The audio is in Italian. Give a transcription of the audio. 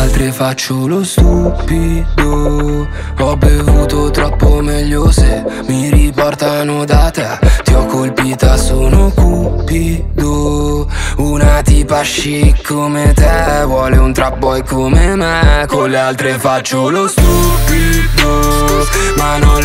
altre faccio lo stupido. Ho bevuto troppo, meglio se mi riportano da te. Ti ho colpita, sono cupido. Una tipa chic come te vuole un trap boy come me. Con le altre faccio lo stupido, ma non